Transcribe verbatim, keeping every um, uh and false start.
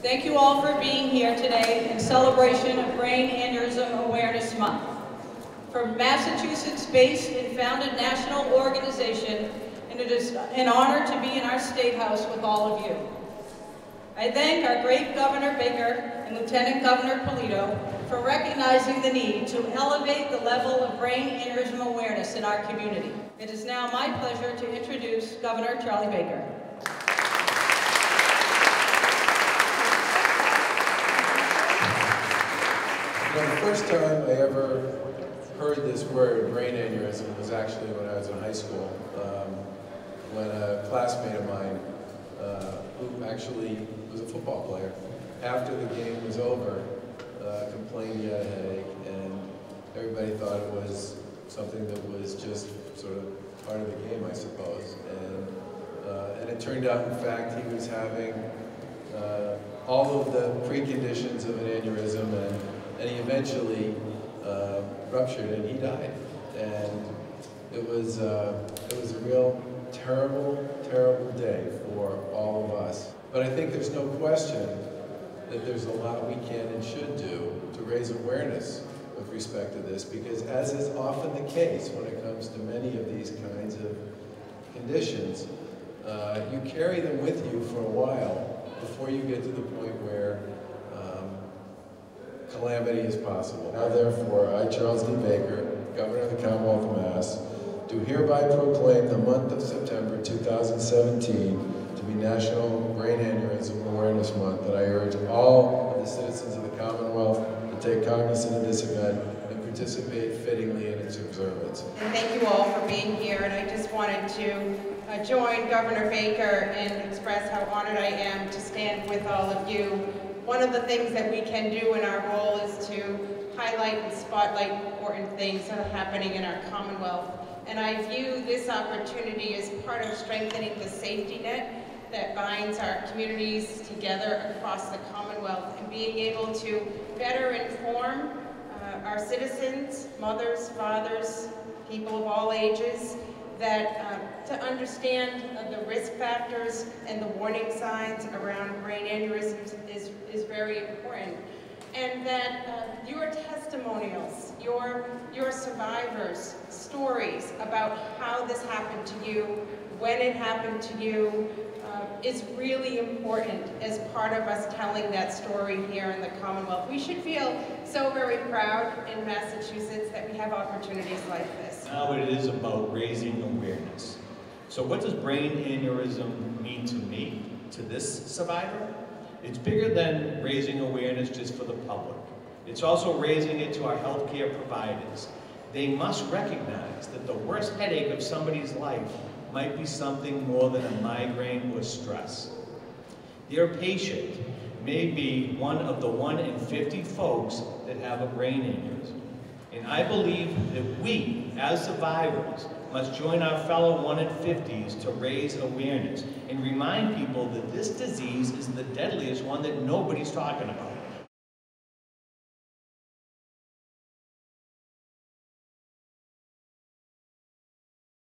Thank you all for being here today in celebration of Brain Aneurysm Awareness Month. From Massachusetts-based and founded national organization, and it is an honor to be in our State House with all of you. I thank our great Governor Baker and Lieutenant Governor Polito for recognizing the need to elevate the level of brain aneurysm awareness in our community. It is now my pleasure to introduce Governor Charlie Baker. You know, the first time I ever heard this word, brain aneurysm, was actually when I was in high school, um, when a classmate of mine, uh, who actually was a football player, after the game was over, uh, complained he had a headache, and everybody thought it was something that was just sort of part of the game, I suppose. And, uh, and it turned out, in fact, he was having uh, all of the preconditions of an aneurysm, and and he eventually uh, ruptured and he died. And it was, uh, it was a real terrible, terrible day for all of us. But I think there's no question that there's a lot we can and should do to raise awareness with respect to this, because as is often the case when it comes to many of these kinds of conditions, uh, you carry them with you for a while before you get to the point where calamity is possible. Now therefore, I, Charles D. Baker, Governor of the Commonwealth of Mass, do hereby proclaim the month of September two thousand seventeen to be National Brain Aneurysm Awareness Month, and I urge all of the citizens of the Commonwealth to take cognizance of this event and participate fittingly in its observance. And thank you all for being here, and I just wanted to uh, join Governor Baker and express how honored I am to stand with all of you. One of the things that we can do in our role is to highlight and spotlight important things that are happening in our Commonwealth. And I view this opportunity as part of strengthening the safety net that binds our communities together across the Commonwealth, and being able to better inform uh, our citizens, mothers, fathers, people of all ages, that uh, to understand uh, the risk factors and the warning signs around brain aneurysms is, is very important. And that uh, your testimonials, your, your survivors' stories about how this happened to you, when it happened to you, uh, is really important as part of us telling that story here in the Commonwealth. We should feel so very proud in Massachusetts that we have opportunities like this. Now it is about raising awareness. So what does brain aneurysm mean to me, to this survivor? It's bigger than raising awareness just for the public. It's also raising it to our healthcare providers. They must recognize that the worst headache of somebody's life might be something more than a migraine or stress. Their patient may be one of the one in fifty folks that have a brain aneurysm. And I believe that we, as survivors, must join our fellow one in fifties to raise awareness and remind people that this disease is the deadliest one that nobody's talking about.